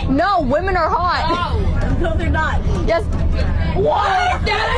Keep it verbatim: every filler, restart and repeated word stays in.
No, women are hot. No, no they're not. Yes. What?